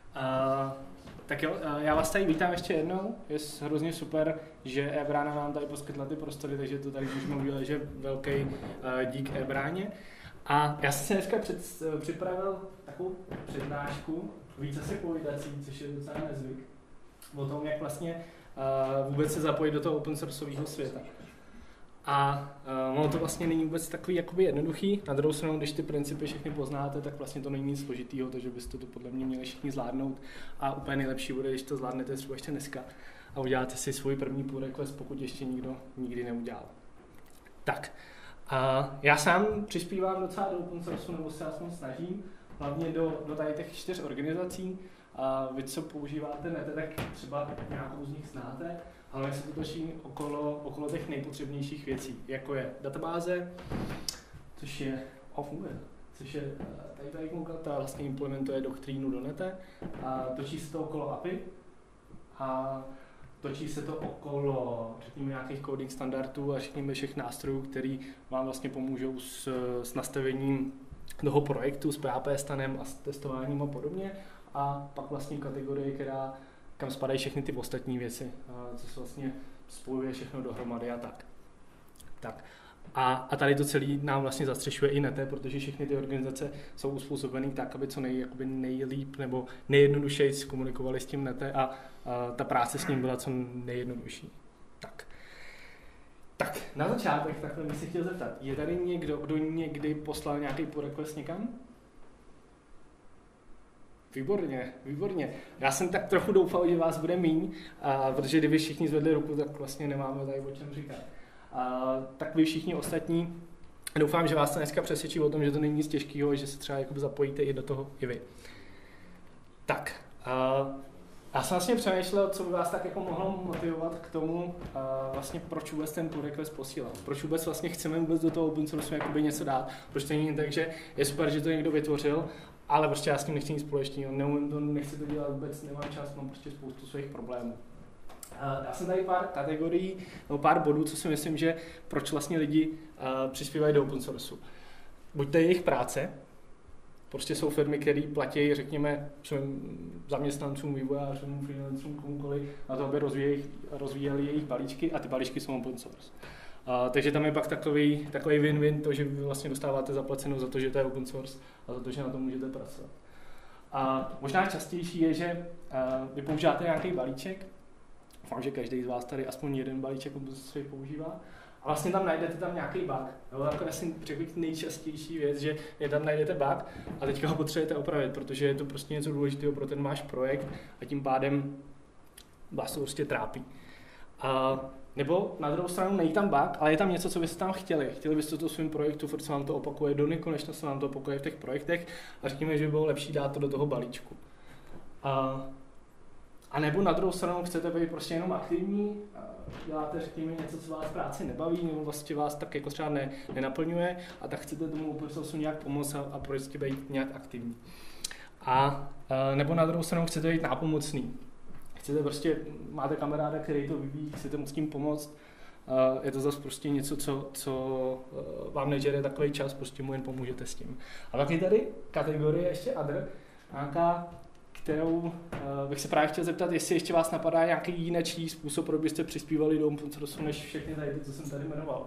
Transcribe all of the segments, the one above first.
Tak jo, já vás tady vítám ještě jednou. Je hrozně super, že eBrána nám tady poskytla ty prostory, takže to tady můžeme udělat, že velký dík eBráně. A já jsem si dneska připravil takovou přednášku, víc asi povídací, což je docela nezvyk, o tom, jak vlastně vůbec se zapojit do toho open sourceového světa. A ono to vlastně není vůbec takový jakoby jednoduchý. Na druhou stranu, když ty principy všechny poznáte, tak vlastně to není nic složitýho, takže byste to podle mě měli všichni zvládnout. A úplně nejlepší bude, když to zvládnete třeba ještě dneska a uděláte si svůj první pull request, pokud ještě nikdo nikdy neudělal. Tak, já sám přispívám docela do open source, nebo se aspoň snažím, hlavně do tady těch 4 organizací. Vy, co používáte Nette, tak třeba nějakou z nich znáte, ale se to točí okolo těch nejpotřebnějších věcí, jako je databáze, což je tady koukat, ta vlastně implementuje doktrínu do Nette, a točí se to okolo API a točí se to okolo, řekněme, nějakých coding standardů a řekněme všech nástrojů, který vám vlastně pomůžou s nastavením toho projektu, s PHP stanem a s testováním a podobně. A pak vlastně kategorie, kam spadají všechny ty ostatní věci, co se vlastně spojuje všechno dohromady a tak. A tady to celé nám vlastně zastřešuje i Nette, protože všechny ty organizace jsou uspůsobené tak, aby co nejlíp nebo nejjednodušeji komunikovali s tím Nette a ta práce s ním byla co nejjednodušší. Tak, na začátek takhle bych se chtěl zeptat, je tady někdo, kdo někdy poslal nějaký pull request někam? Výborně. Já jsem tak trochu doufal, že vás bude míň, protože kdyby všichni zvedli ruku, tak vlastně nemáme tady o čem říkat. Tak vy všichni ostatní, doufám, že vás to dneska přesvědčí o tom, že to není nic těžkého, že se třeba zapojíte i do toho i vy. Tak, já jsem vlastně přemýšlel, co by vás tak jako mohlo motivovat k tomu, vlastně proč vůbec ten pull request posílat. Proč vůbec vlastně chceme vůbec do toho open source něco dát. Proč to není tak, že je super, že to někdo vytvořil, ale prostě já s tím nechci nic společného, nechci to dělat vůbec, nemám čas, mám prostě spoustu svých problémů. Dal jsem tady pár kategorií, nebo pár bodů, co si myslím, že proč vlastně lidi přispívají do open sourceu. Buď to je jejich práce, prostě jsou firmy, které platí, řekněme, svým zaměstnancům, vývojářům, freelancům, komukoliv, na to, aby rozvíjeli jejich balíčky a ty balíčky jsou open source. Takže tam je pak takový win-win, to, že vy vlastně dostáváte zaplaceno za to, že to je open source a za to, že na to můžete pracovat. A možná častější je, že vy používáte nějaký balíček, doufám, že každý z vás tady aspoň jeden balíček open source používá, a vlastně tam najdete nějaký bug. Jako asi řekl nejčastější věc, že tam najdete bug a teďka ho potřebujete opravit, protože je to prostě něco důležitého pro ten váš projekt a tím pádem vás to prostě trápí. Nebo na druhou stranu není tam bug, ale je tam něco, co byste tam chtěli. Chtěli byste to svým projektu, furt se vám to opakuje, do nekonečna se vám to opakuje v těch projektech a řekněme, že by bylo lepší dát to do toho balíčku. A nebo na druhou stranu chcete být prostě jenom aktivní, děláte, řekněme, něco, co vás v práci nebaví, nebo vlastně vás tak jako třeba nenaplňuje a tak chcete tomu open sourceu nějak pomoct a prostě být nějak aktivní. Nebo na druhou stranu chcete být nápomocný. Chcete prostě, máte kamaráda, který to vyvíjí, chcete mu s tím pomoct, je to zase prostě něco, co vám nežere takový čas, prostě mu jen pomůžete s tím. A pak je tady kategorie ještě other, nějaká, kterou bych se právě chtěl zeptat, jestli ještě vás napadá nějaký jiný způsob, proč byste přispívali do open source, než všechny tady ty, co jsem tady jmenoval.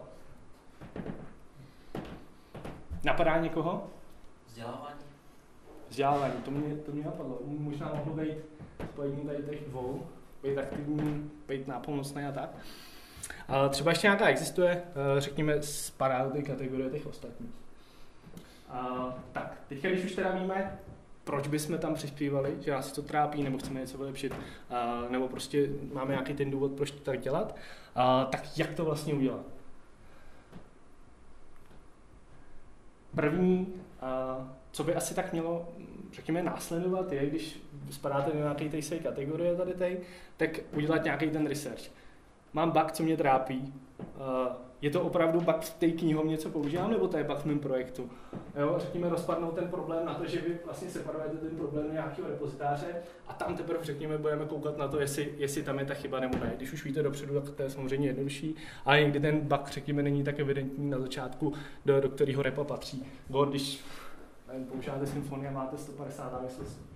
Napadá někoho? Vzdělávání, to mě napadlo. Možná mohlo být spojení tady těch dvou, být aktivní, být nápomocný a tak. Třeba ještě nějaká existuje, řekněme, spadá do té kategorie těch ostatních. Tak, teďka když už teda víme, proč bychom tam přispívali, že nás to trápí, nebo chceme něco vylepšit, nebo prostě máme nějaký ten důvod, proč to tak dělat, tak jak to vlastně udělat? První, co by asi tak mělo, řekněme, následovat, je, když spadáte do nějaké té kategorie tady, tak udělat nějaký ten research. Mám bug, co mě trápí. Je to opravdu bug v té knihovně, co používám, nebo to je bug v mém projektu? Jo, řekněme, rozpadnout ten problém na to, že vy vlastně separujete ten problém do nějakého repozitáře a tam teprve, řekněme, budeme koukat na to, jestli tam je ta chyba nebo ne. Když už víte dopředu, tak to je samozřejmě jednodušší, ale někdy ten bug, řekněme, není tak evidentní na začátku, do kterého repa patří. Bo když používáte Symfony a máte 150 závislostí.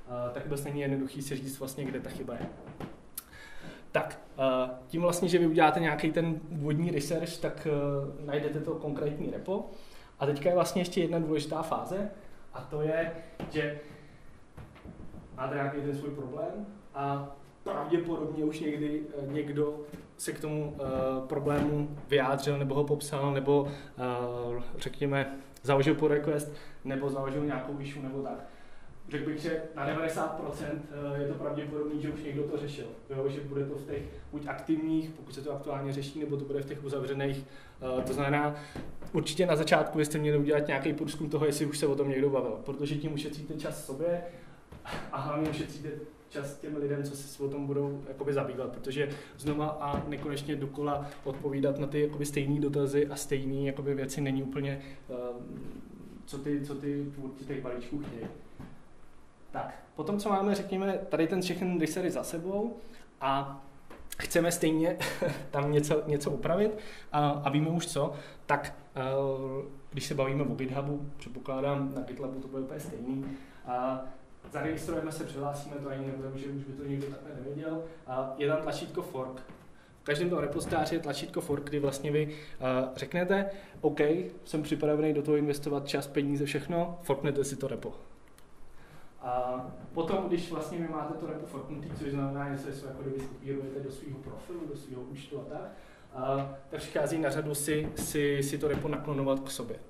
tak vůbec není jednoduchý si říct vlastně, kde ta chyba je. Tak, tím vlastně, že vy uděláte nějaký ten úvodní research, tak najdete to konkrétní repo. A teďka je vlastně ještě jedna důležitá fáze, a to je, že máte nějaký ten svůj problém a pravděpodobně už někdy někdo se k tomu problému vyjádřil, nebo ho popsal, nebo řekněme založil pull request, nebo založil nějakou issue, nebo tak. Řekl bych, že na 90% je to pravděpodobný, že už někdo to řešil. Jo? Že bude to v těch buď aktivních, pokud se to aktuálně řeší, nebo to bude v těch uzavřených. To znamená, určitě na začátku byste měli udělat nějaký průzkum toho, jestli už se o tom někdo bavil, protože tím ušetříte čas sobě a hlavně ušetříte čas těm lidem, co se o tom budou jakoby zabývat, protože znova a nekonečně dokola odpovídat na ty jakoby stejné dotazy a stejné jakoby věci není úplně, co ty tvůrci těch balíčků chtějí. Tak, potom co máme, řekněme, tady ten všechny research za sebou a chceme stejně tam něco upravit a víme už co, tak když se bavíme o GitHubu, předpokládám, na GitLabu to bude úplně stejný, zaregistrujeme se, přihlásíme to, ani nebude, že už by to někdo takhle nevěděl. Je tam tlačítko fork. V každém tom repozitáři je tlačítko fork, kdy vlastně vy řeknete, OK, jsem připravený do toho investovat čas, peníze, všechno, forknete si to repo. A potom, když vlastně vy máte to repo forknutý, což znamená, že se jako kdyby skopírujete do svého profilu, do svého účtu a tak přichází na řadu si to repo naklonovat k sobě.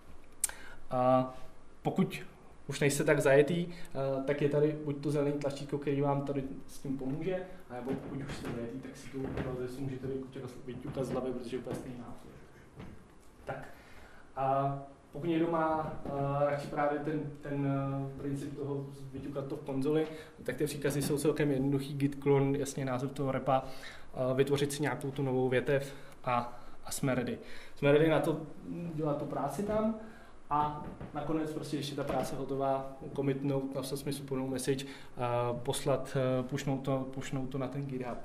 Pokud už nejste tak zajetý, tak je tady buď to zelený tlačítko, který vám tady s tím pomůže, nebo pokud už jste zajetý, tak si tu můžete vyťukat z hlavy, protože je úplně stejný nápad. Tak. A pokud někdo má radši právě ten princip toho vyťukat to v konzoli, tak ty příkazy jsou celkem jednoduchý, git clone, jasně název toho repa, vytvořit si nějakou tu novou větev a jsme ready. Jsme ready na to dělat tu práci tam a nakonec prostě, když je ta práce hotová, commitnout, napsat smysluplnou message, poslat, pushnout to na ten GitHub.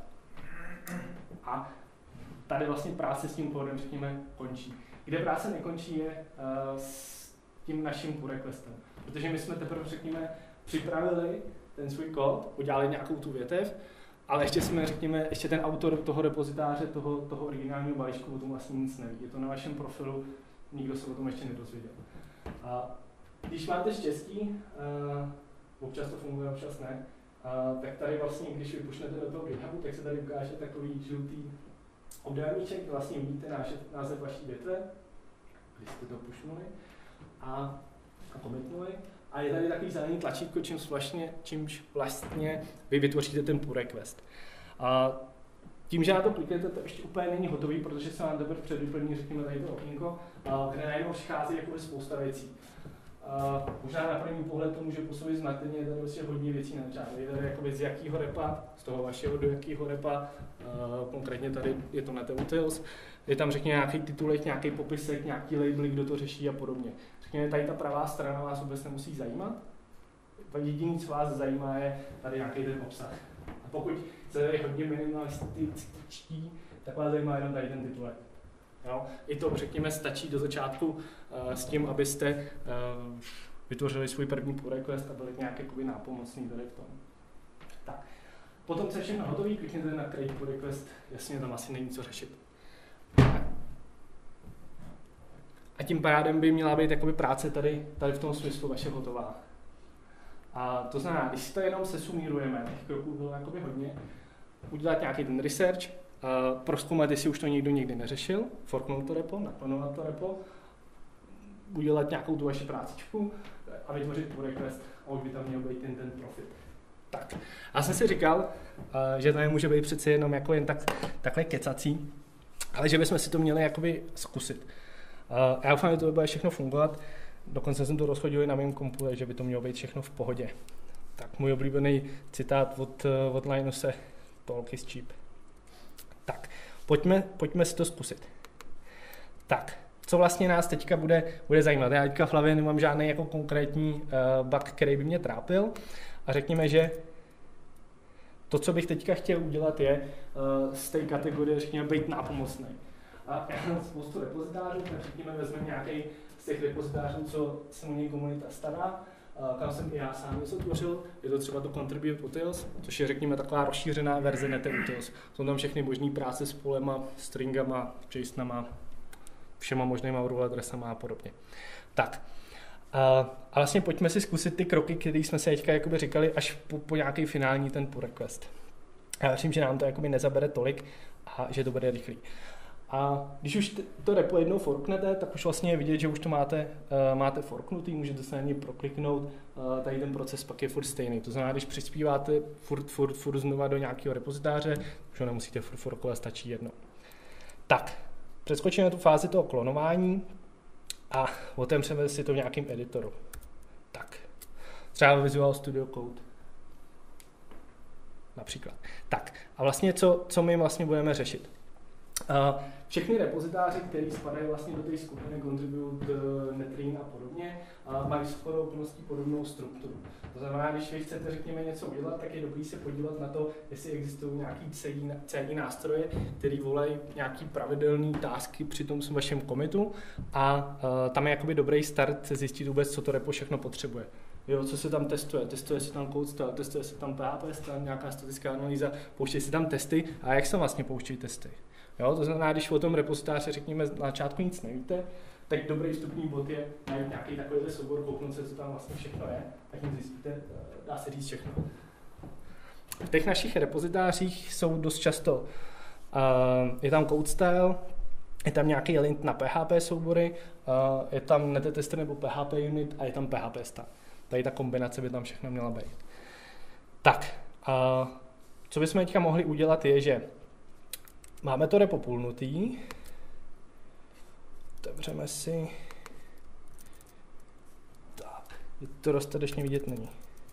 A tady vlastně práce s tím kódem, řekněme, končí. Kde práce nekončí je s tím naším pull requestem. Protože my jsme teprve, řekněme, připravili ten svůj kód, udělali nějakou tu větev, ale ještě jsme, řekněme, ještě ten autor toho repozitáře, toho originálního balíčku o tom vlastně nic neví. Je to na vašem profilu, nikdo se o tom ještě nedozvěděl. A když máte štěstí, občas to funguje, občas ne, tak tady vlastně, když vy pušnete do toho GitHubu, tak se tady ukáže takový žlutý obdélníček, vlastně vidíte název vaší větve, když jste to pušnuli a commitnuli. A je tady takový zelený tlačítko, čímž vlastně vy vytvoříte ten pull request. A tím, že na to kliknete, to ještě úplně není hotový, protože se vám teprve předvyplní, řekněme, tady to okýnko, kde najednou přichází spousta věcí. Možná na první pohled to může působit značně, je tady vlastně hodně věcí na začátku. Je tady jakoby z jakého repa, z toho vašeho do jakého repa, konkrétně tady je to Nette utils, je tam řekněme nějaký titulek, nějaký popisek, nějaký labely, kdo to řeší a podobně. Řekněme, tady ta pravá strana vás vůbec nemusí zajímat. Jediné, co vás zajímá, je tady nějaký ten obsah. A pokud se tady hodně minimalističtí, tak vás zajímá jenom tady ten titulek. Jo? I to, řekněme, stačí do začátku s tím, abyste vytvořili svůj první pull request a byli nějak jakoby nápomocný tady v tom. Tak. Potom, co je všechno hotový, klikněte na create pull request, jasně, tam asi není co řešit. A tím pádem by měla být jakoby práce tady v tom smyslu vaše hotová. A to znamená, když si to jenom sesumírujeme, těch kroků bylo jakoby hodně, udělat nějaký ten research, prozkoumat, jestli už to někdo nikdy neřešil, forknout to repo, naklonovat to repo, udělat nějakou tu vaši prácičku a vytvořit pull request a už by tam měl být ten profit. Tak, já jsem si říkal, že to nemůže být přece jenom jako jen takhle kecací, ale že bychom si to měli jakoby zkusit. Já doufám, že to bude všechno fungovat, dokonce jsem to rozchodil na mém kompu, že by to mělo být všechno v pohodě. Tak můj oblíbený citát od Linuse, talk is cheap. Tak, pojďme si to zkusit. Tak, co vlastně nás teďka bude zajímat? Já teďka v hlavě nemám žádný jako konkrétní bug, který by mě trápil. A řekněme, že to, co bych teďka chtěl udělat, je z té kategorie, řekněme, být nápomocný. A já mám spoustu repozitářů, tak řekněme, vezmeme nějaký z těch repozitářů, co se o něj komunita stará, kam jsem i já sám něco tvořil. Je to třeba to contribut utils, což je řekněme taková rozšířená verze Nette utils. Jsou tam všechny možné práce s polema, stringama, JSONama, všema možnýma URL adresama a podobně. Tak. A vlastně pojďme si zkusit ty kroky, které jsme se teďka jakoby říkali, až po nějaký finální ten pull request. Já věřím, že nám to jakoby nezabere tolik a že to bude rychlý. A když už to repo jednou forknete, tak už vlastně je vidět, že už to máte forknutý, můžete se na něj prokliknout, tady ten proces pak je furt stejný. To znamená, když přispíváte furt znova do nějakého repozitáře, už ho nemusíte furt forkovat, stačí jednou. Tak, přeskočíme tu fázi toho klonování a otevřeme si to v nějakém editoru. Tak, třeba Visual Studio Code. Například. Tak, a vlastně co my vlastně budeme řešit? Všechny repozitáře, které spadají vlastně do té skupiny contribut, Nette a podobně, mají shodou okolností podobnou strukturu. To znamená, když vy chcete, řekněme, něco udělat, tak je dobré se podívat na to, jestli existují nějaký CI nástroje, které volají nějaký pravidelný tasky při tom vašem commitu a tam je jakoby dobrý start se zjistit vůbec, co to repo všechno potřebuje. Jo, co se tam testuje? Testuje se tam code style, testuje se tam PHP style, nějaká statická analýza, pouštějí se tam testy a jak se vlastně pouštějí testy? Jo, to znamená, když o tom repozitáři řekněme na začátku nic nevíte, tak dobrý vstupní bod je najít nějaký takovýhle soubor, kouknout se, co tam vlastně všechno je, tak jim zjistíte, dá se říct všechno. V těch našich repozitářích jsou dost často, je tam code style, je tam nějaký link na PHP soubory, je tam Nette tester nebo PHP unit a je tam PHP style. Tady ta kombinace by tam všechno měla být. Tak, co bychom teďka mohli udělat je, že máme to repo pulnutý, otevřeme si, tak, to dostatečně vidět není.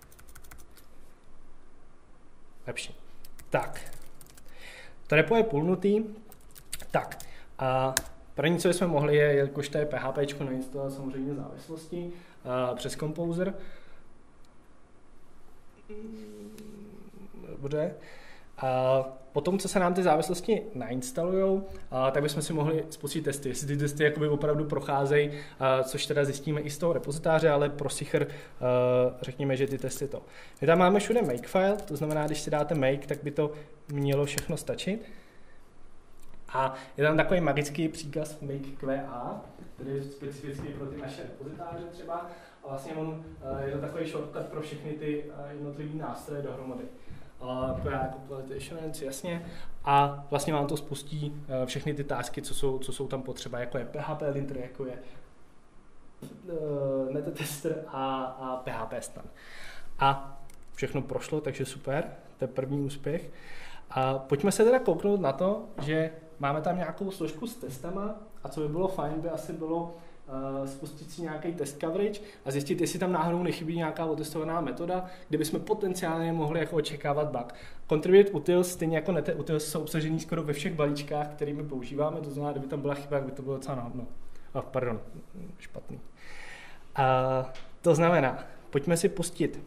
Lepší. Tak, to repo je pulnutý, tak, a první, co jsme mohli, je, jelikož to je PHP, nainstalovat samozřejmě závislosti přes Composer. Dobře. A potom, co se nám ty závislosti nainstalujou, tak bychom si mohli spustit testy. Jestli ty testy jakoby opravdu procházejí, což teda zjistíme i z toho repozitáře, ale pro sicher řekněme, že ty testy to. My tam máme všude makefile, to znamená, když si dáte make, tak by to mělo všechno stačit. A je tam takový magický příkaz make QA, který je specifický pro ty naše repozitáře třeba. A vlastně je to takový shortcut pro všechny ty jednotlivé nástroje dohromady. QA jako quality assurance, jasně. A vlastně vám to spustí všechny ty tasky, co jsou tam potřeba, jako je PHP linter, jako je Nette tester a PHP stan. A všechno prošlo, takže super, to je první úspěch. A pojďme se teda kouknout na to, že máme tam nějakou složku s testama a co by bylo fajn, by asi bylo spustit si nějaký test coverage a zjistit, jestli tam náhodou nechybí nějaká otestovaná metoda, kde bychom potenciálně mohli jako očekávat bug. Contribut utils, stejně jako Nette utils, jsou obsažený skoro ve všech balíčkách, kterými používáme, to znamená, kdyby tam byla chyba, by to bylo docela náhodno. Pardon, špatný. To znamená, pojďme si pustit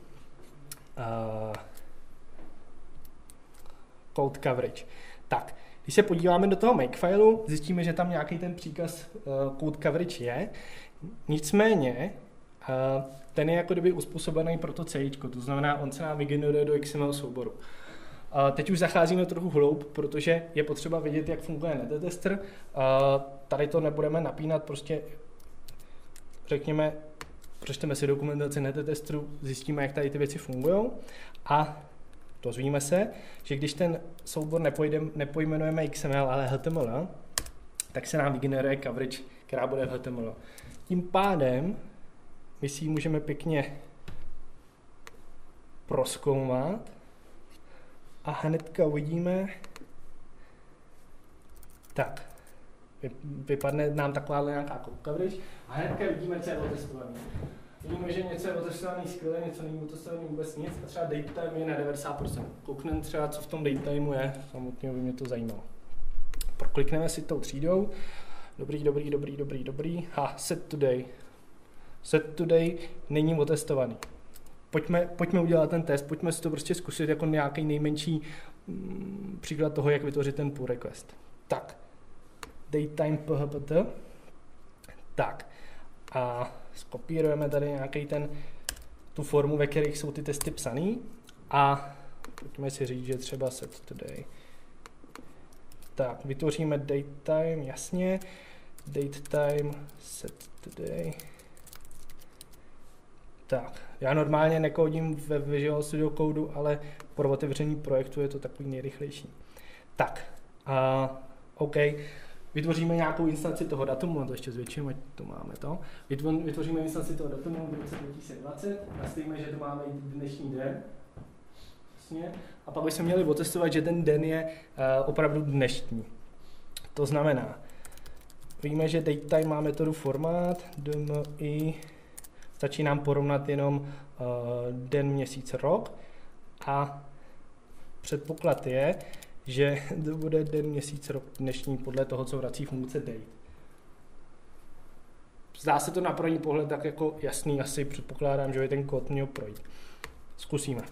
code coverage. Tak, když se podíváme do toho makefileu, zjistíme, že tam nějaký ten příkaz code coverage je. Nicméně, ten je jako kdyby uspůsobený pro to C, to znamená, on se nám vygeneruje do XML souboru. Teď už zacházíme trochu hloub, protože je potřeba vědět, jak funguje Nette tester. Tady to nebudeme napínat, prostě řekněme, přečteme si dokumentaci Nette testeru, zjistíme, jak tady ty věci fungují a dozvíme se, že když ten soubor nepojmenujeme XML, ale HTML, tak se nám vygeneruje coverage, která bude v HTML. Tím pádem my si ji můžeme pěkně prozkoumat a hnedka uvidíme, tak, vypadne nám taková nějaká coverage a hnedka vidíme, co je otestovaný. Vidíme, že něco je otestovaný skvěle, něco není otestovaný vůbec nic a třeba datetime je na 90%. Koukneme třeba, co v tom datetimeu je, samotně by mě to zajímalo. Proklikneme si tou třídou, dobrý, a set today. Set today není otestovaný. Pojďme udělat ten test, pojďme si to prostě zkusit jako nějaký nejmenší příklad toho, jak vytvořit ten pull request. Tak, datetime phpt, tak, a skopírujeme tady nějaký tu formu, ve kterých jsou ty testy psaný a pojďme si říct, že třeba set today. Tak, vytvoříme datetime, jasně, datetime set today. Tak, já normálně nekódím ve Visual Studio Code, ale pro otevření projektu je to takový nejrychlejší. Tak, OK, vytvoříme nějakou instanci toho datumu, no to ještě zvětším, ať to máme to. Vytvoříme instanci toho datumu v roce 2020, nastavíme, že to máme dnešní den. Vlastně, a pak bychom měli otestovat, že ten den je opravdu dnešní. To znamená, víme, že datetime má metodu format, dmi, stačí nám porovnat jenom den, měsíc, rok a předpoklad je, že to bude den, měsíc, rok dnešní podle toho, co vrací funkce date. Zdá se to na první pohled tak jako jasný, asi předpokládám, že by ten kód měl projít. Zkusíme.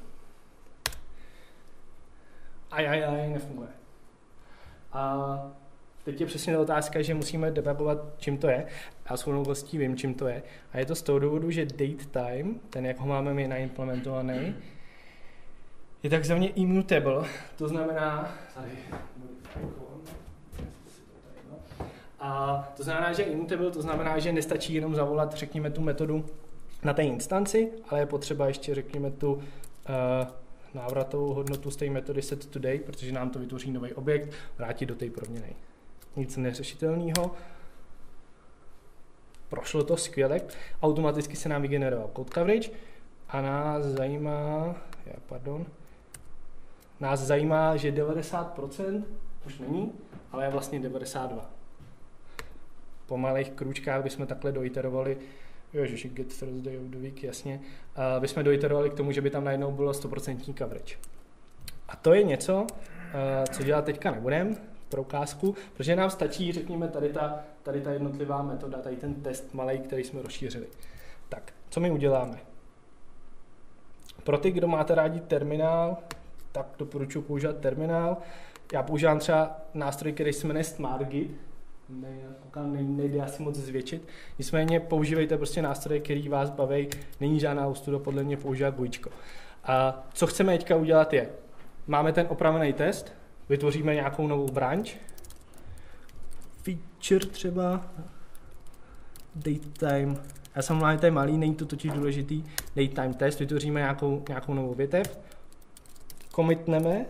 Nefunguje. A teď je přesně ta otázka, že musíme debugovat, čím to je. Já s okolností vím, čím to je. A je to z toho důvodu, že datetime, ten jak ho máme my naimplementovaný, je takzvaně immutable. To znamená, to znamená, že immutable, to znamená, že nestačí jenom zavolat, řekněme, tu metodu na té instanci, ale je potřeba ještě, řekněme, tu návratovou hodnotu z té metody setToday, protože nám to vytvoří nový objekt, vrátit do té proměnnej. Nic neřešitelného. Prošlo to skvěle. Automaticky se nám vygeneroval code coverage a nás zajímá, že 90% už není, ale je vlastně 92%. Po malých krůčkách bychom takhle doiterovali, ježiši, get Thursday of the week, jasně, bychom doiterovali k tomu, že by tam najednou bylo 100% coverage. A to je něco, co dělat teďka nebudem, pro ukázku, protože nám stačí, řekněme, tady ta jednotlivá metoda, tady ten test malej, který jsme rozšířili. Tak, co my uděláme? Pro ty, kdo máte rádi terminál, tak doporučuji používat terminál. Já používám třeba nástroj, který se jmenuje SmartGit. Nejde asi moc zvětšit. Nicméně používejte prostě nástroje, který vás baví. Není žádná ostuda podle mě používat bujíčko. A co chceme teďka udělat je, máme ten opravený test, vytvoříme nějakou novou branch, feature třeba, datetime, já jsem mluvil, tady malý, není to totiž důležitý, datetime test, vytvoříme nějakou novou větev, commitneme,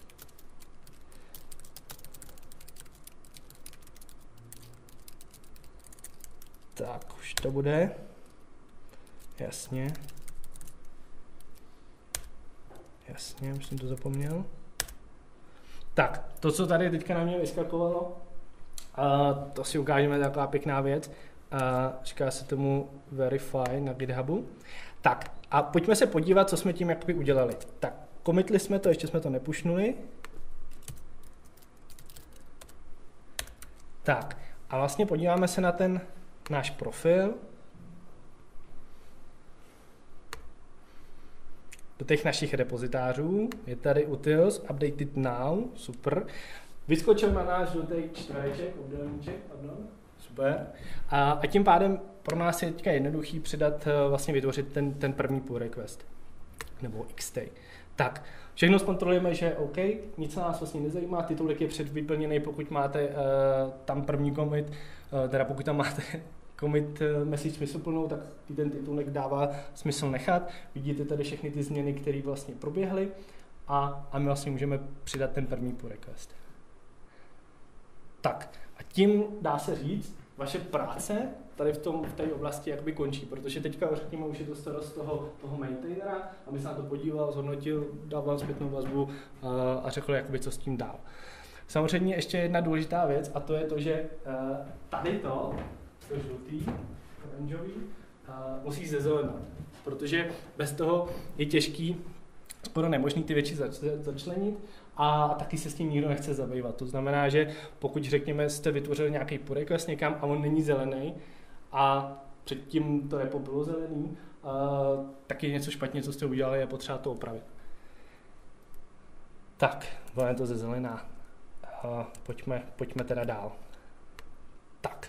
tak už to bude, jasně, už jsem to zapomněl. Tak, to, co tady teďka na mě vyskakovalo, to si ukážeme, taková pěkná věc. Říká se tomu verify na GitHubu. Tak, a pojďme se podívat, co jsme tím jakoby udělali. Tak, commitli jsme to, ještě jsme to nepušnuli. Tak, a vlastně podíváme se na ten náš profil. Do těch našich repozitářů je tady utils, updated now, super. Vyskočil na náš žlutý čtvereček, obdélníček, super. A tím pádem pro nás je teďka jednoduchý přidat, vlastně vytvořit ten první pull request, nebo XT. Tak, všechno zkontrolujeme, že OK, nic nás vlastně nezajímá, titulek je předvyplněný, pokud máte tam první commit, teda pokud tam máte commit message smysluplnou, tak ten titulek dává smysl nechat. Vidíte tady všechny ty změny, které vlastně proběhly a my vlastně můžeme přidat ten první pull request. Tak a tím dá se říct, vaše práce tady v té oblasti jakoby končí, protože teďka řekněme, už je to starost toho maintainera, aby se na to podíval, zhodnotil, dal vám zpětnou vazbu a řekl, jakoby, co s tím dál. Samozřejmě ještě jedna důležitá věc a to je to, že tady to žlutý, oranžový, musí zezelenat, protože bez toho je těžký, skoro nemožný ty věci začlenit a taky se s tím nikdo nechce zabývat. To znamená, že pokud řekněme, jste vytvořili nějaký pull request někam a on není zelený a předtím to repo bylo zelený, tak je něco špatně, co jste udělali, je potřeba to opravit. Tak, bylo to zezelená. Pojďme teda dál. Tak.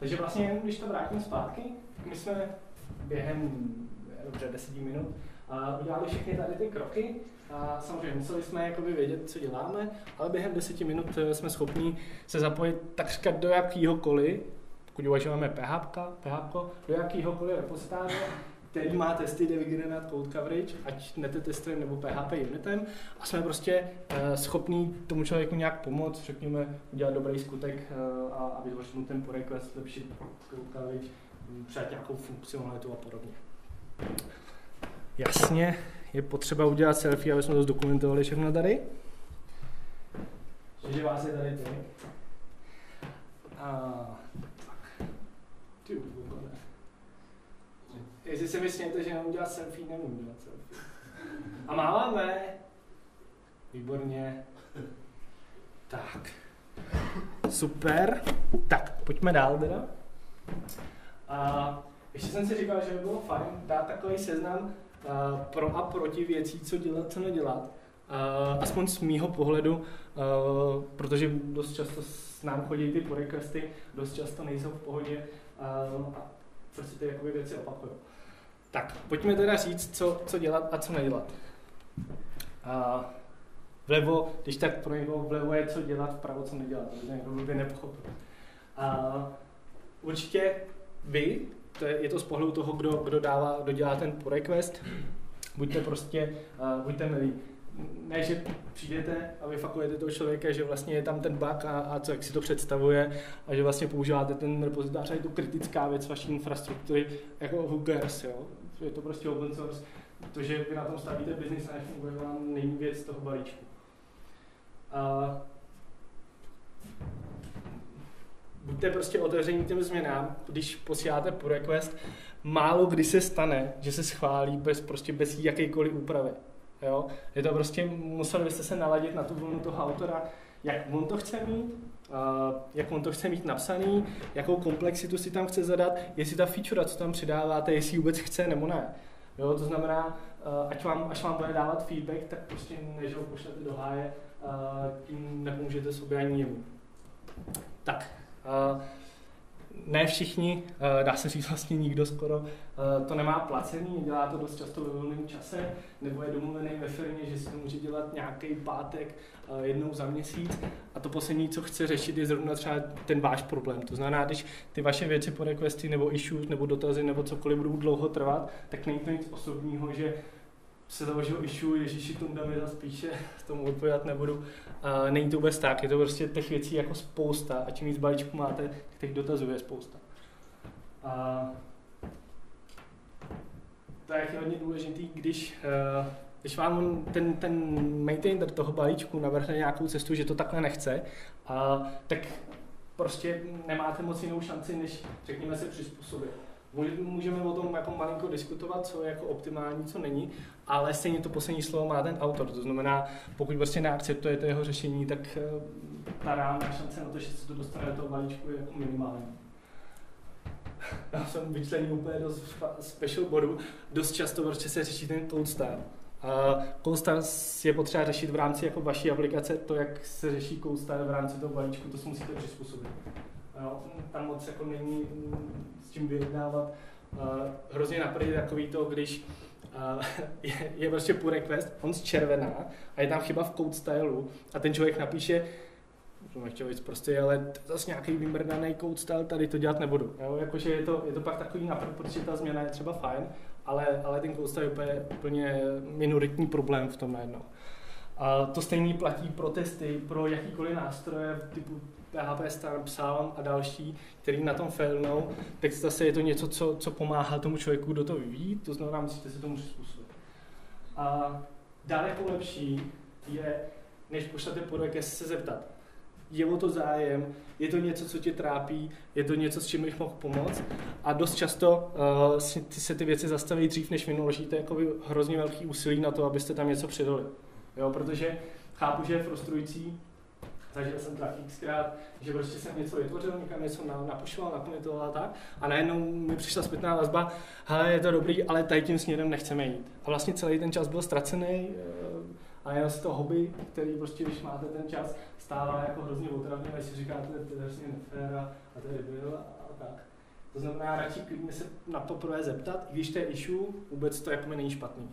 Takže vlastně jen když to vrátím zpátky, my jsme během 10 minut udělali všechny tady ty kroky. A samozřejmě museli jsme jakoby vědět, co děláme, ale během 10 minut jsme schopni se zapojit takřka do jakýhokoliv, pokud uvažujeme PHP, do jakýhokoliv repozitáře, který má testy de Generate Code Coverage, ať Nette testerem nebo PHP unitem, a jsme prostě schopní tomu člověku nějak pomoct, řekněme, udělat dobrý skutek a vytvořit mu ten pull request, zlepšit code coverage, přijat nějakou funkcionalitu a podobně. Jasně, je potřeba udělat selfie, aby jsme to zdokumentovali všechno tady. Takže vás je tady ty. Ty vůbec. Jestli se mi smějete, že nemůžu dělat selfie, nemůžu dělat selfie. A máme. Výborně. Tak. Super. Tak, pojďme dál teda. Ještě jsem si říkal, že by bylo fajn dát takový seznam pro a proti věcí, co dělat, co nedělat. Aspoň z mýho pohledu, protože dost často nám chodí ty pull requesty, dost často nejsou v pohodě a prostě ty jakoby věci opakují. Tak, pojďme teda říct, co dělat a co nedělat. Vlevo, když tak pro někoho vlevo je co dělat, vpravo co nedělat, protože někdo by nepochopil. Určitě vy, je to z pohledu toho, kdo dělá ten pull request, buďte milí. Ne, že přijdete a vyfakujete toho člověka, že vlastně je tam ten bug a co, jak si to představuje a že vlastně používáte ten repozitář a je to kritická věc vaší infrastruktury, jako who cares, jo? Je to prostě open source. To, že vy na tom stavíte business a nefunguje vám, není věc toho balíčku. Buďte prostě otevření těm změnám, když posíláte pull request, málo kdy se stane, že se schválí bez jakékoliv úpravy. Jo? Je to prostě, museli byste se naladit na tu vlnu toho autora, jak on to chce mít napsaný, jakou komplexitu si tam chce zadat, jestli ta feature, co tam přidáváte, jestli vůbec chce nebo ne. Jo? To znamená, až vám bude dávat feedback, tak prostě než ho pošlete do háje, tím nepomůžete sobě ani jemu. Tak, ne všichni, dá se říct vlastně nikdo skoro, to nemá placený, dělá to dost často ve volném čase, nebo je domluvený ve firmě, že si to může dělat nějaký pátek jednou za měsíc a to poslední, co chce řešit, je zrovna třeba ten váš problém. To znamená, když ty vaše věci po requesty nebo issues nebo dotazy nebo cokoliv budou dlouho trvat, tak není to nic osobního, že se založil issue, Ježíši, Tunda mi zase píše, tomu odpovědat nebudu. Není to vůbec tak, je to prostě těch věcí jako spousta a čím víc balíčků máte, tak těch dotazů je spousta. To je hodně důležitý, když vám ten maintainer toho balíčku navrhne nějakou cestu, že to takhle nechce, tak prostě nemáte moc jinou šanci, než řekněme se přizpůsobit. Můžeme o tom jako malinko diskutovat, co je jako optimální, co není, ale stejně to poslední slovo má ten autor. To znamená, pokud prostě neakceptujete jeho řešení, tak ta reálná šance na to, že se to dostane do toho balíčku, je jako minimální. Já jsem vyčleněn úplně do special bodu. Dost často prostě se řeší ten cold style. Cold style je potřeba řešit v rámci jako vaší aplikace, to, jak se řeší cold style v rámci toho balíčku, to si musíte přizpůsobit. Tam moc jako není s čím vyjednávat. Hrozně napadne takový to, když je prostě pull request, on zčervená a je tam chyba v code stylu a ten člověk napíše, nechtěl víc prostě, ale zase nějaký vymrdaný code style, tady to dělat nebudu. Jo? Jakože je to pak takový napad, protože ta změna je třeba fajn, ale ten code style je úplně minoritní problém v tom najednou. A to stejný platí pro testy, pro jakýkoliv nástroje typu PHP Star, Psalm a další, který na tom failnou, tak zase je to něco, co pomáhá tomu člověku, kdo to vyvíjí, to znamená, musíte se tomu přizpůsobit. A daleko lepší je, než pošlete pull request, se zeptat. Je o to zájem, je to něco, co tě trápí, je to něco, s čím bych mohl pomoct a dost často se ty věci zastaví dřív, než vynaložíte jakoby hrozně velký úsilí na to, abyste tam něco přidali. Jo, protože chápu, že je frustrující, zažil jsem tak xkrát, že prostě jsem něco vytvořil, někam něco napušoval, nakomitoval a tak a najednou mi přišla zpětná vazba, hele, je to dobrý, ale tady tím směrem nechceme jít. A vlastně celý ten čas byl ztracený a jenom si to hobby, který prostě, když máte ten čas, stává jako hrozně otravně, když si říkáte, to je hrozně nefér a tady byl a a tak. To znamená, radši klidně se na poprvé zeptat, i když to je issue, vůbec to jako není špatný.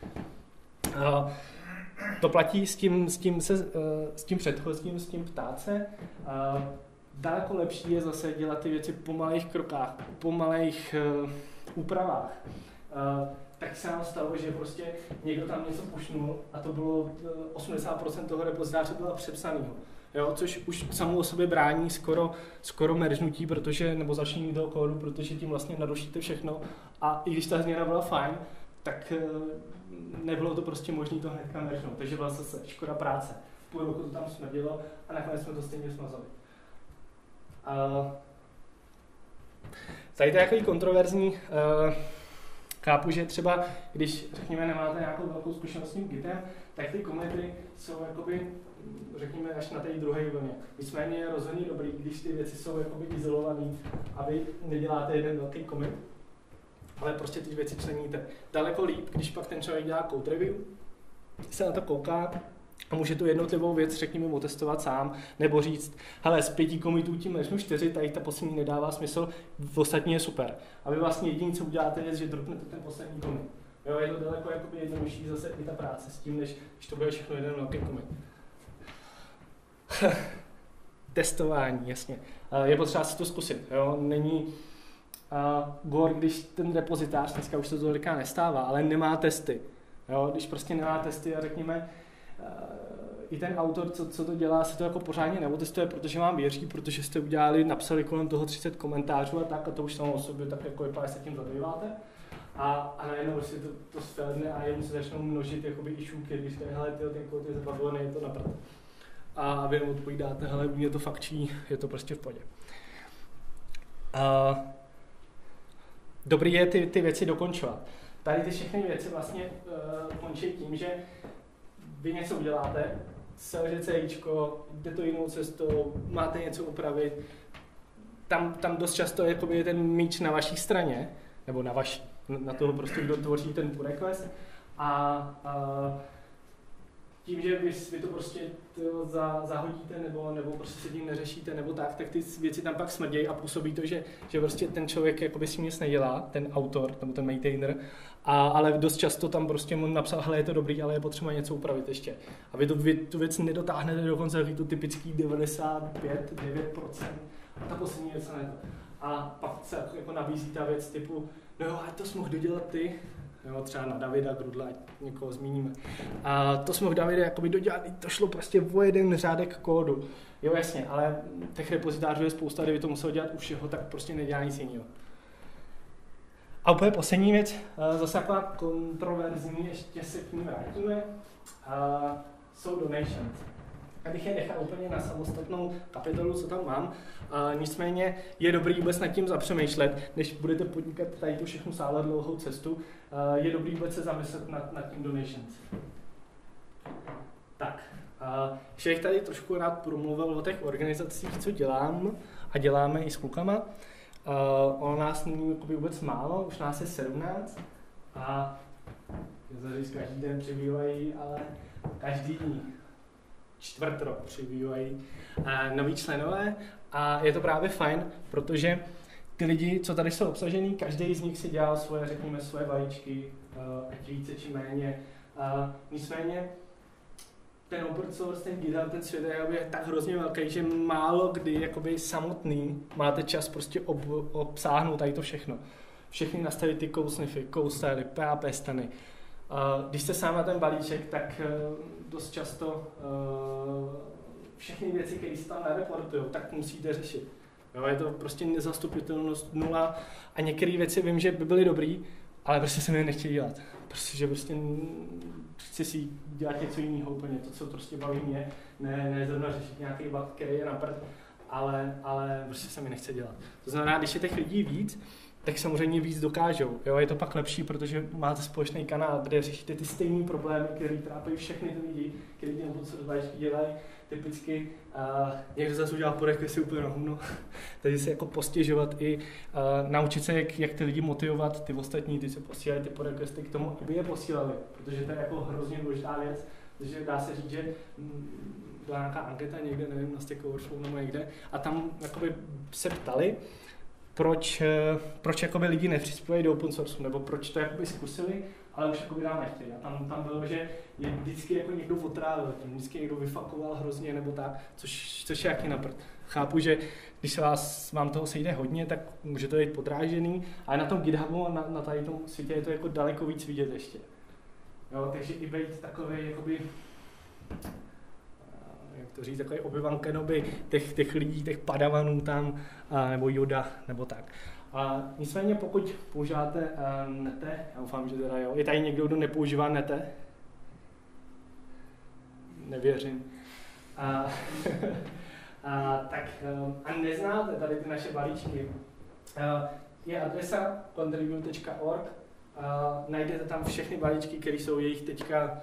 To platí s tím předchozím, s tím ptát se. Daleko lepší je zase dělat ty věci po malých krokách, po malých úpravách. Tak se nám stalo, že prostě někdo tam něco pušnul a to bylo 80% toho repozitáře bylo přepsaného. Jo, což už samo o sobě brání skoro meržnutí, nebo začíní toho kódu, protože tím vlastně narušíte všechno. A i když ta změna byla fajn, tak nebylo to prostě možné to hnedka meržnout. Takže byla zase škoda práce. Půl roku to tam smrdilo a nakonec jsme to stejně smazali. Tady to je takový kontroverzní. Chápu, že třeba, když řekněme, nemáte nějakou velkou zkušenost s tím Gitem, tak ty komity jsou jakoby, řekněme, až na té druhé vlně. Nicméně je rozhodně dobrý, když ty věci jsou jakoby izolované a vy neděláte jeden velký commit, ale prostě ty věci členíte. Daleko líp, když pak ten člověk dělá code review, se na to kouká a může tu jednotlivou věc, řekněme, otestovat sám, nebo říct, hele, z 5 commitů tím nežnu 4, tady ta poslední nedává smysl, v ostatní je super. A vy vlastně jediné, co uděláte, je, že dropnete ten poslední commit. Jo, je to daleko jakoby jednodušší zase i ta práce s tím, než to bude všechno jeden velký commit. Testování, jasně. Je potřeba si to zkusit. Jo? Není gor, když ten repozitář, dneska už se to tolika nestává, ale nemá testy. Jo? Když prostě nemá testy a řekněme, i ten autor, co to dělá, se to jako pořádně neotestuje, protože vám věří, protože jste napsali kolem toho 30 komentářů a tak, a to už samo o sobě tak jako vypadá, se tím zabýváte. A najednou si to sfeldne a jemu se začnou množit jakoby issue, když říkají, hele, ten kód je zabavený, je to naprd. A vy mu odpovídáte, hele, mě to fakčí, je to prostě v pohodě. Dobrý je ty věci dokončovat. Tady ty všechny věci vlastně končí tím, že vy něco uděláte, selže CIčko, jde to jinou cestou, máte něco upravit. Tam dost často je ten míč na vaší straně, nebo na toho prostě, kdo tvoří ten pull request. A tím, že vy to prostě zahodíte nebo prostě se tím neřešíte nebo tak ty věci tam pak smrdějí a působí to, že prostě ten člověk jakoby s tím nic nedělá, ten autor nebo ten maintainer, ale dost často tam prostě mu napsal, hele, je to dobrý, ale je potřeba něco upravit ještě. A vy tu věc nedotáhnete dokonce takový tu typický 95-9% a ta poslední věc ne to. A pak se jako nabízí ta věc typu, no jo, ať to jsi mohl dodělat ty, jo, třeba na Davida Grudla, někoho zmíníme. A to jsme v Davide jakoby dodělali, to šlo prostě o jeden řádek kódu. Jo, jasně, ale těch repozitářů je spousta, kdyby to musel dělat u všeho, tak prostě nedělá nic jiného. A úplně poslední věc, zase taková kontroverzní, ještě se k ní vrátíme, jsou donations. Já bych je nechal úplně na samostatnou kapitolu, co tam mám. Nicméně je dobrý vůbec nad tím zapřemýšlet, než budete podnikat tady tu všechnu sále dlouhou cestu, je dobrý vůbec se zamyslet nad tím donations. Tak, ještě bych tady trošku rád promluvil o těch organizacích, co dělám a děláme i s klukama. Ono nás není vůbec málo, už nás je 17 a každý den přibývají, ale každý čtvrt rok přibývají noví členové a je to právě fajn, protože ty lidi, co tady jsou obsažený, každý z nich si dělal svoje vajíčky, ať více či méně. Nicméně ten open source, ten GitHub, ten svět je tak hrozně velký, že málo kdy jakoby samotný máte čas prostě obsáhnout tady to všechno. Všechny nastavit ty code sniffy, code styly, PHP stany. Když jste sám na ten balíček, tak dost často všechny věci, které se tam nereportují, tak musíte řešit. Jo, je to prostě nezastupitelnost nula a některé věci vím, že by byly dobrý, ale prostě se mi nechtějí dělat. Protože prostě chci si dělat něco jiného úplně, to, co prostě baví mě, ne zrovna řešit nějaký bug, který je na prd, ale prostě se mi nechce dělat. To znamená, když je těch lidí víc, tak samozřejmě víc dokážou. Jo? Je to pak lepší, protože máte společný kanál, kde řešíte ty stejné problémy, které trápí všechny ty lidi, kteří ty open dělají. Typicky někdo zase udělal podek, jestli úplně na humno. Takže se jako postěžovat i naučit se, jak ty lidi motivovat, ty ostatní, ty se posílají ty podek k tomu, aby je posílali. Protože to je jako hrozně důležitá věc. Takže dá se říct, že byla nějaká anketa někde, nevím, na Stack Overflow nebo někde, a tam jakoby se ptali, proč jakoby lidi nepřispívají do open source, nebo proč to jakoby zkusili, ale už jakoby dál nechtěli. A tam bylo, že je vždycky jako někdo otrávil, vždycky někdo vyfakoval hrozně nebo tak, což je jaký na prd. Chápu, že když se vám toho sejde hodně, tak může to být podrážený, ale na tom GitHubu a na tady tom světě je to jako daleko víc vidět ještě. Jo, takže i být takový, jakoby, jak to říct, takový Obi-Wan Kenobi těch lidí, těch padavanů tam, nebo Yoda, nebo tak. A nicméně pokud používáte Nette, já doufám, že teda jo, je tady někdo, kdo nepoužívá Nette? Nevěřím. A neznáte tady ty naše balíčky, je adresa contribut.org, najdete tam všechny balíčky, které jsou jejich teďka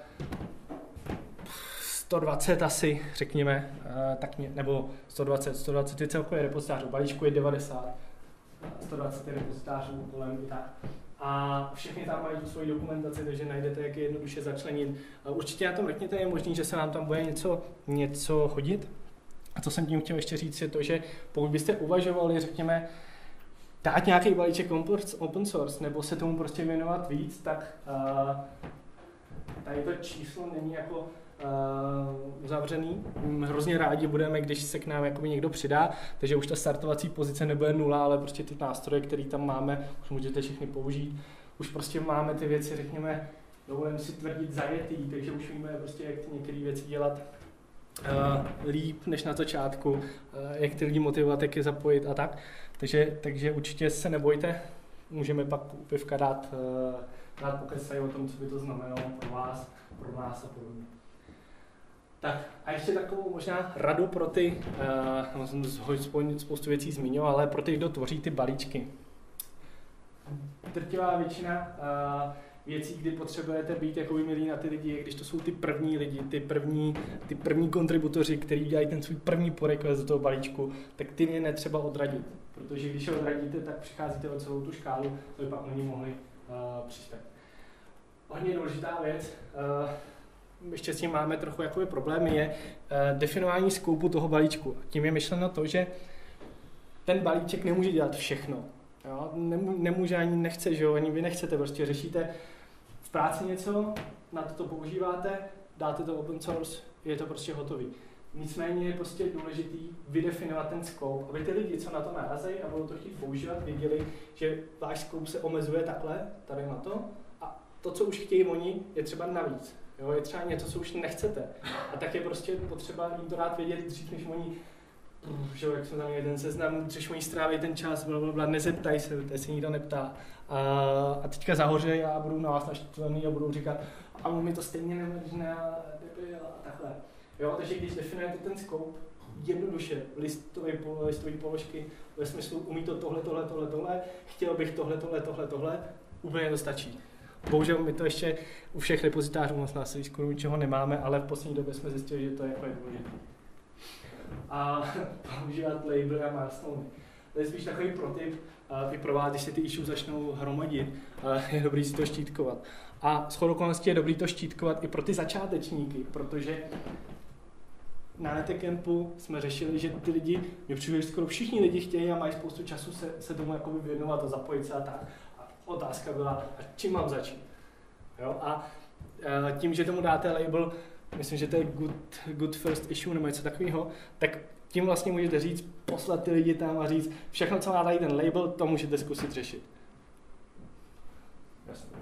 120 asi, řekněme, nebo 120 je celkově repozitářů, balíčku je 90, 120 repozitářů kolem i tak. A všechny tam mají tu svoji dokumentaci, takže najdete, jak je jednoduše začlenit. Určitě na tom řekněte, je možný, že se nám tam bude něco hodit. A co jsem tím chtěl ještě říct, je to, že pokud byste uvažovali, řekněme, dát nějaký balíček open source, nebo se tomu prostě věnovat víc, tak tady to číslo není jako uzavřený. Hrozně rádi budeme, když se k nám jakoby někdo přidá, takže už ta startovací pozice nebude 0, ale prostě ty nástroje, které tam máme, už můžete všechny použít. Už prostě máme ty věci, řekněme, dovolím si tvrdit zajetý, takže už víme prostě, jak ty některé věci dělat líp než na začátku, jak ty lidi motivovat, jak je zapojit a tak. Takže určitě se nebojte, můžeme pak u pivka dát pokecají o tom, co by to znamenalo pro vás, pro nás a podobně. Tak a ještě takovou možná radu pro ty, jsem spoustu věcí zmiňoval, ale pro ty, kdo tvoří ty balíčky. Drtivá většina věcí, kdy potřebujete být jakoby milí na ty lidi, když to jsou ty první lidi, ty první kontributoři, kteří dělají ten svůj první pull request do toho balíčku, tak ty je netřeba odradit, protože když je odradíte, tak přicházíte o celou tu škálu, aby pak oni mohli přispět. Hodně důležitá věc, ještě s tím máme trochu jakoby problémy, je definování skoupu toho balíčku. Tím je myšleno to, že ten balíček nemůže dělat všechno. Jo? Nemůže ani nechce, že jo? Ani vy nechcete, prostě řešíte v práci něco, na to používáte, dáte to open source, je to prostě hotový. Nicméně je prostě důležitý vydefinovat ten scope, aby ty lidi, co na to narazí a budou to chtít používat, věděli, že váš scope se omezuje takhle, tady na to, a to, co už chtějí oni, je třeba navíc. Jo? Je třeba něco, co už nechcete. A tak je prostě potřeba jim to dát vědět dřív, než oni, že jak jsme tam měli ten seznam, což oni stráví ten čas, blablabla, nezeptají se nikdo neptá. A teďka zahoře a budou na vás naštvaný a budou říkat, a mi to stejně nevadí a debil a takhle. Jo, takže když definujete ten scope, jednoduše, listové položky, ve smyslu umí to tohle, chtěl bych tohle, úplně to stačí. Bohužel my to ještě u všech repozitářů moc na skoro ničeho nemáme, ale v poslední době jsme zjistili, že to je jako důležité. A používat labely a milestone. To je spíš takový protip i pro vás, když se ty issue začnou hromadit, je dobrý si to štítkovat. A shodou okolností je dobrý to štítkovat i pro ty začátečníky, protože na Nette Campu jsme řešili, že ty lidi, mě přijde, že skoro všichni lidi chtějí a mají spoustu času se tomu jakoby věnovat a zapojit se a tak. A otázka byla, a čím mám začít? Jo? A tím, že tomu dáte label, myslím, že to je good first issue nebo něco takového, tak tím vlastně můžete říct, poslat ty lidi tam a říct, všechno, co má tady ten label, to můžete zkusit řešit. Jasně.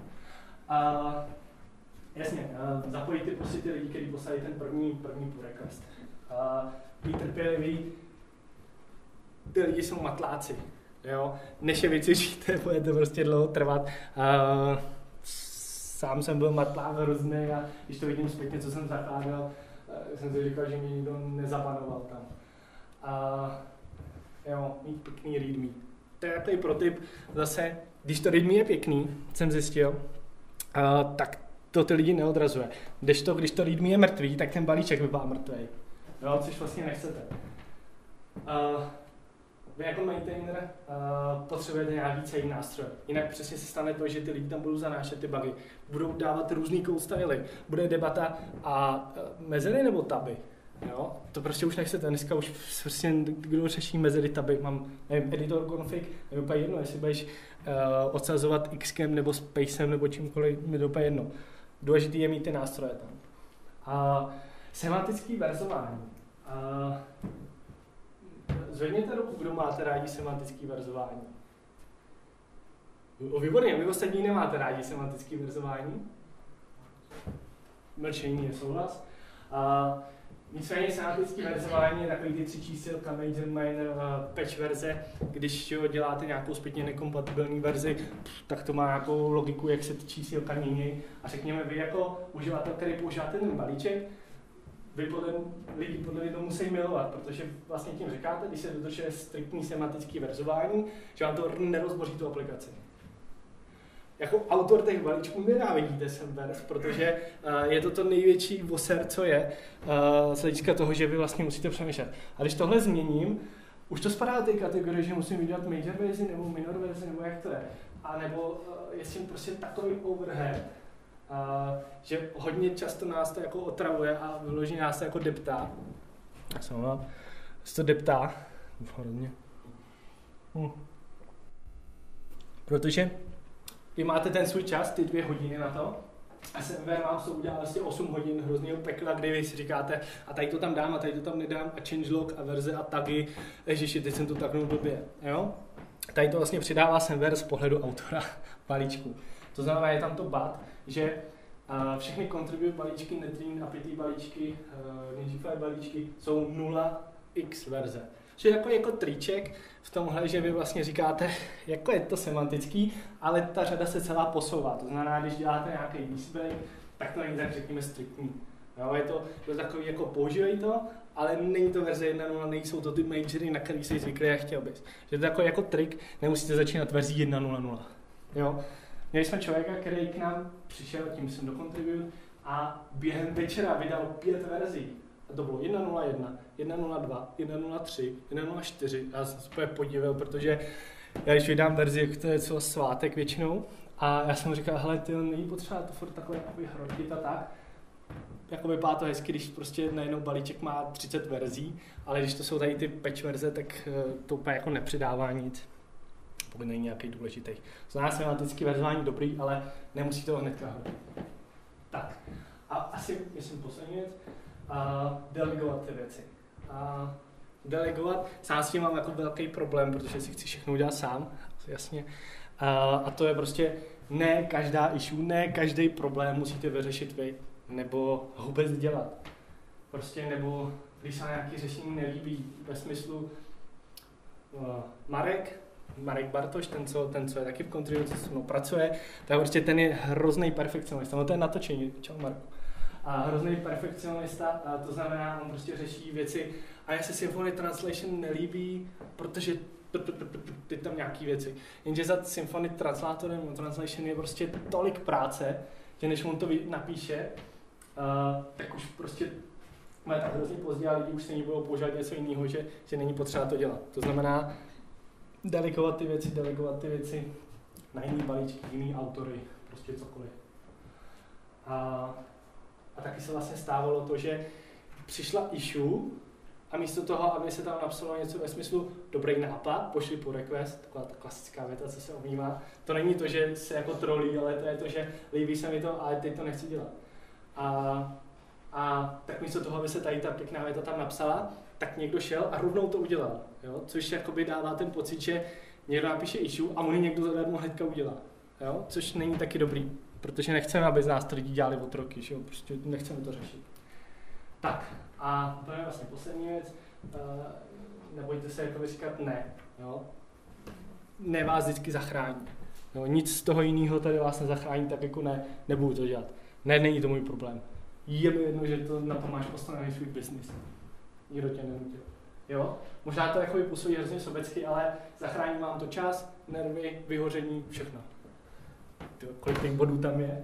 Zapojit prostě ty lidi, kteří poslali ten první pull request. Být trpělivý, ty lidi jsou matláci. Jo? Než je vycvičíte, bude to prostě dlouho trvat. Sám jsem byl matlák hrozný a když to vidím zpětně, co jsem zakládal, jsem si říkal, že mě nikdo nezabanoval tam. Mít pěkný readme. To je takový protip. Zase, když to readme je pěkný, jsem zjistil, tak to ty lidi neodrazuje. Když to readme je mrtvý, tak ten balíček vypadá mrtvý. Jo, což vlastně nechcete. Vy jako maintainer potřebujete nějaký celý nástroj. Jinak přesně se stane to, že ty lidi tam budou zanášet ty bugy. Budou dávat různý code styly. Bude debata a mezery nebo taby. Jo? To prostě už nechcete, dneska už prostě kdo řeší mezery taby, mám nevím, editor config, je úplně jedno, jestli budeš odsazovat xkem nebo spacem nebo čímkoliv, mi to úplně jedno. Důležité je mít ty nástroje tam. A semantický verzování. Zvedněte ruku, kdo máte rádi semantický verzování. Výborně, vy ostatní nemáte rádi semantický verzování. Mlčení je souhlas. Nicméně semantické verzování je takový ty 3 čísilka, major, minor, patch verze. Když děláte nějakou zpětně nekompatibilní verzi, tak to má nějakou logiku, jak se ty čísilka mění. A řekněme, vy jako uživatel, který používáte ten balíček, vy lidi podle mě to musí milovat, protože vlastně tím říkáte, když se dodržuje striktní semantické verzování, že vám to nerozboří tu aplikaci. Jako autor těch balíčků nenávidíte Semverse, protože je to největší voser, co je, z hlediska toho, že vy vlastně musíte přemýšlet. A když tohle změním, už to spadá do té kategorie, že musím vydělat major verzi nebo minor verzi, nebo jak to je. A nebo je s tím prostě takový overhead, že hodně často nás to jako otravuje a vyloženě nás to jako deptá. To deptá. Protože vy máte ten svůj čas, ty 2 hodiny na to, a server vám to udělá vlastně 8 hodin hrozného pekla, kdy vy si říkáte, a tady to tam dám, a tady to tam nedám, a changelog, a verze, a tagy, ježiši, teď jsem to taknul blbě, jo? Tady to vlastně přidává server z pohledu autora balíčku. To znamená, je tam to bug, že všechny contribut balíčky, Nette API balíčky, Nigify balíčky jsou 0x verze. Že jako triček v tomhle, že vy vlastně říkáte, jako je to semantický, ale ta řada se celá posouvá. To znamená, když děláte nějaký display, tak to není tak, řekněme, striktní. Jo, je to takový, jako používej to, ale není to verze 1.0, nejsou to ty majory, na který jsi zvyklý a chtěl bys. Že to je takový jako trik, nemusíte začínat verzí 1.0.0. Jo. Měli jsme člověka, který k nám přišel, tím jsem do contribut, a během večera vydal 5 verzí. A to bylo 1.0.1, 1.0.2, 1.0.3, 1.0.4. Já jsem se podíval, protože já když vydám verzi, jak to je celý svátek většinou, a já jsem říkal, hele, ty není potřeba to furt takhle hrotit a tak. Jako vypadá to hezky, když prostě najednou balíček má 30 verzí, ale když to jsou tady ty patch verze, tak to úplně jako nepřidává nic, pokud není nějaký důležitý. Znamená semantické verzování dobrý, ale nemusí to hnedka hrotit. Tak, a asi, myslím, poslední věc, delegovat ty věci. Delegovat, sám s tím mám jako velký problém, protože si chci všechno udělat sám, jasně. A to je prostě ne každá issue, ne každý problém musíte vyřešit vy, nebo vůbec dělat. Prostě nebo když se nějaký řešení nelíbí, ve smyslu Marek Bartoš, ten, co je taky v contributu, co se mnou pracuje, tak prostě ten je hrozný perfekcionista, no to je natočení, čau Marku. A hrozný perfekcionista, a to znamená, on prostě řeší věci, a jak se Symphony Translation nelíbí, protože ty tam nějaký věci. Jenže za Symphony translátorem, translation je prostě tolik práce, že než on to napíše, tak už prostě má tak hrozně pozdě a lidi už se nebudou používat něco jiného, že není potřeba to dělat. To znamená delegovat ty věci na jiný balíčky, jiný autory, prostě cokoliv. A taky se vlastně stávalo to, že přišla issue a místo toho, aby se tam napsalo něco ve smyslu dobrý nápad, pošli po request, taková ta klasická věta, co se omývá. To není to, že se jako trolí, ale to je to, že líbí se mi to, ale teď to nechci dělat. A tak místo toho, aby se tady ta pěkná věta tam napsala, tak někdo šel a rovnou to udělal. Jo? Což jakoby dává ten pocit, že někdo napíše issue a on ji někdo zadarmo hnedka udělá. Jo? Což není taky dobrý, protože nechceme, aby z nás to lidi dělali otroky, že jo? Prostě nechceme to řešit. Tak, a to je vlastně poslední věc. Nebojte se jakoby říkat ne. Jo? Ne vás vždycky zachrání. Jo? Nic z toho jiného tady vás nezachrání, tak jako ne, nebudu to dělat. Ne, není to můj problém. Je mi jedno, že to na to máš postavený svůj business. Nikdo tě nenutil. Jo? Možná to jako působí hrozně sobecky, ale zachrání vám to čas, nervy, vyhoření, všechno. Kolik těch bodů tam je.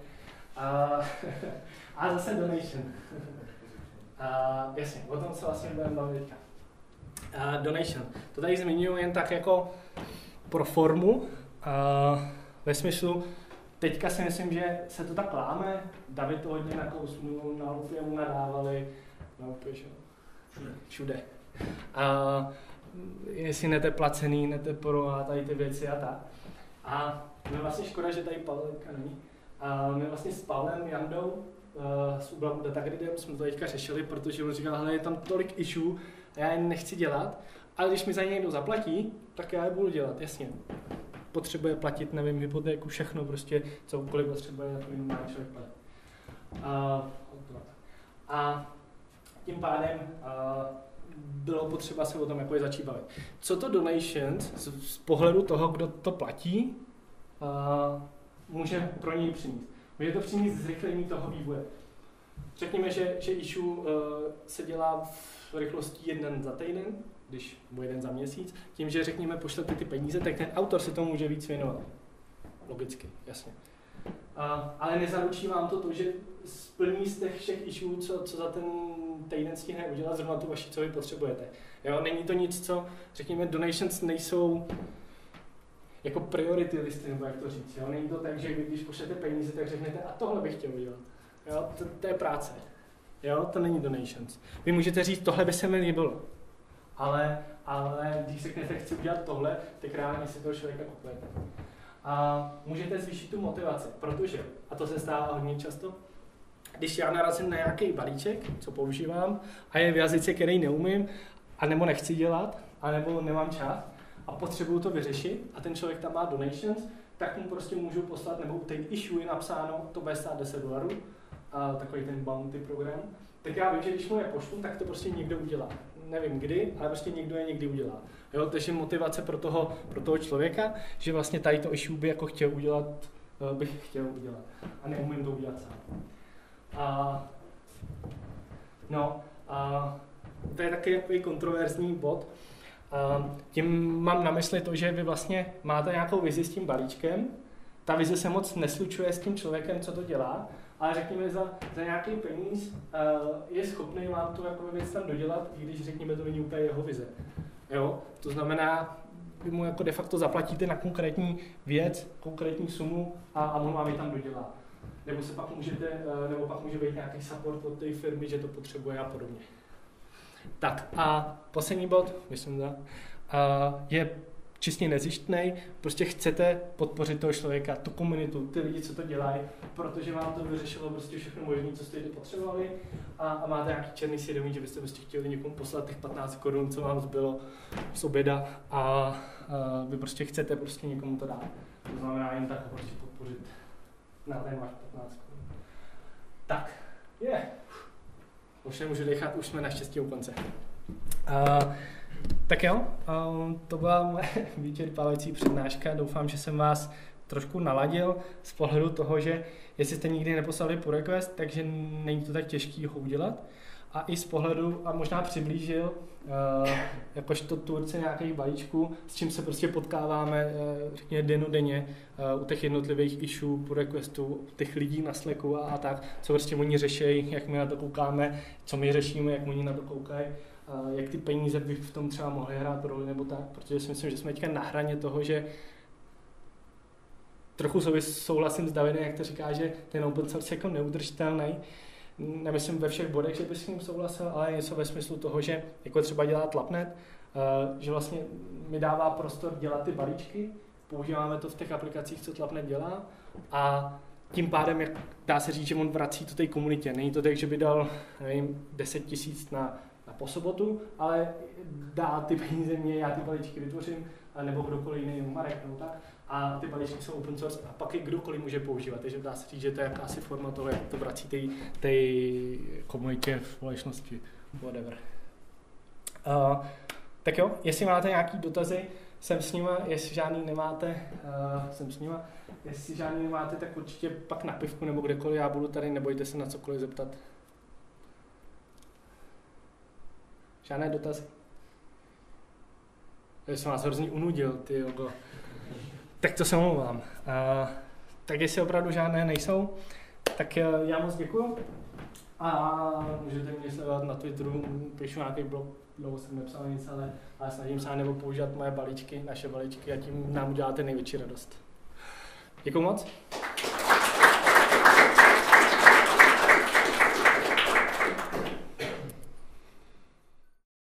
A zase donation. Jasně, o tom se vlastně budeme bavit teďka. Donation. To tady zmiňuji jen tak jako pro formu. Ve smyslu, teďka si myslím, že se to tak láme. David to hodně nakousnul, na Lufiemu nadávali, na Lufiemu. Všude. A jestli Nette placený, Nette pro a tady ty věci a tak. A mě vlastně škoda, že tady Pavel není. A my vlastně s Pavlem Jandou s Ublamu Datagridem jsme to teďka řešili, protože on říkal, hele, je tam tolik issue a já je nechci dělat, ale když mi za ně někdo zaplatí, tak já je budu dělat, jasně. Potřebuje platit, nevím, hypotéku, všechno, prostě cokoliv potřebuje, na to normální člověk platit. A tím pádem bylo potřeba se o tom jako začít bavit. Co to donations z pohledu toho, kdo to platí, může pro něj přinést? Může to přinést zrychlení toho vývoje. Řekněme, že issue se dělá v rychlosti 1 za týden, když bude 1 za měsíc. Tím, že řekněme, pošlete ty peníze, tak ten autor se tomu může víc věnovat. Logicky, jasně. Ale nezaručí vám to, že splní z těch všech issue, co za ten týden stihne udělat, zrovna tu vaši, co vy potřebujete. Jo? Není to nic, co, řekněme, donations nejsou jako priority listy, nebo jak to říct. Jo? Není to tak, že když pošlete peníze, tak řeknete, a tohle bych chtěl udělat. Jo? To je práce. Jo? To není donations. Vy můžete říct, tohle by se mi líbilo. Ale když řeknete, chci udělat tohle, tak reálně si toho člověka kupujete. A můžete zvýšit tu motivaci, protože, a to se stává hodně často, když já narazím na nějaký balíček, co používám, a je v jazyce, který neumím, anebo nechci dělat, anebo nemám čas a potřebuju to vyřešit a ten člověk tam má donations, tak mu prostě můžu poslat, nebo ten issue je napsáno, to bude stát $10, takový ten bounty program, tak já vím, že když mu je pošlu, tak to prostě někdo udělá. Nevím kdy, ale prostě někdo je někdy udělá. Jo, takže motivace pro toho člověka, že vlastně tady to issue by jako bych chtěl udělat a neumím to udělat sám. To je taky takový kontroverzní bod. Tím mám na mysli to, že vy vlastně máte nějakou vizi s tím balíčkem, ta vize se moc neslučuje s tím člověkem, co to dělá, ale řekněme za nějaký peníz je schopný vám tu jako věc tam dodělat, i když řekněme to není úplně jeho vize. Jo? To znamená, vy mu jako de facto zaplatíte na konkrétní věc, konkrétní sumu a on vám ji tam dodělá. Nebo pak může být nějaký support od té firmy, že to potřebuje a podobně. Tak a poslední bod, myslím, je čistě nezištnej, prostě chcete podpořit toho člověka, tu komunitu, ty lidi, co to dělají, protože vám to vyřešilo prostě všechno možné, co jste potřebovali a máte nějaký černý svědomí, že byste prostě chtěli někomu poslat těch 15 korun, co vám zbylo z oběda a vy prostě chcete prostě někomu to dát. To znamená jen tak prostě podpořit na ten váš 15 korun. Tak, už nemůžu dechat, už jsme naštěstí u konce. Tak jo, to byla moje vyčerpávající přednáška. Doufám, že jsem vás trošku naladil z pohledu toho, že jestli jste nikdy neposlali pull request, takže není to tak těžký ho udělat. A i z pohledu, a možná přiblížil, jakožto tvůrce nějakých balíčků, s čím se prostě potkáváme, řekněme dennodenně, u těch jednotlivých issue, pull requestů, těch lidí na Slacku a tak, co prostě oni řeší, jak my na to koukáme, co my řešíme, jak oni na to koukají. Jak ty peníze by v tom třeba mohly hrát roli nebo tak, protože si myslím, že jsme teďka na hraně toho, že trochu souhlasím s Davidem, jak to říká, že ten open source je jako neudržitelný. Nemyslím ve všech bodech, že bych s ním souhlasil, ale něco ve smyslu toho, že jako třeba dělá Tlapnet, že vlastně mi dává prostor dělat ty balíčky, používáme to v těch aplikacích, co Tlapnet dělá a tím pádem, jak dá se říct, že on vrací to té komunitě. Není to tak, že by dal, nevím, 10 000 na po sobotu, ale dá ty peníze mě, já ty balíčky vytvořím, nebo kdokoliv jiný, Marek nebo tak, a ty balíčky jsou open source a pak je kdokoliv může používat, takže dá se říct, že to je jakási forma toho, jak to vrací té komunitě v společnosti, whatever. Tak jo, jestli máte nějaký dotazy, jsem s nima, jestli žádný nemáte, jestli žádný nemáte, tak určitě pak na pivku nebo kdekoliv já budu tady, nebojte se na cokoliv zeptat. Žádné dotazy? Já jsem vás hrozně unudil, ty jogo. Tak to se omlouvám. Tak jestli opravdu žádné nejsou, tak já moc děkuju. A můžete mě sledovat na Twitteru, píšu nějaký blog, dlouho jsem nepsal nic, ale snažím se nebo používat moje balíčky, naše balíčky a tím nám uděláte největší radost. Děkuju moc.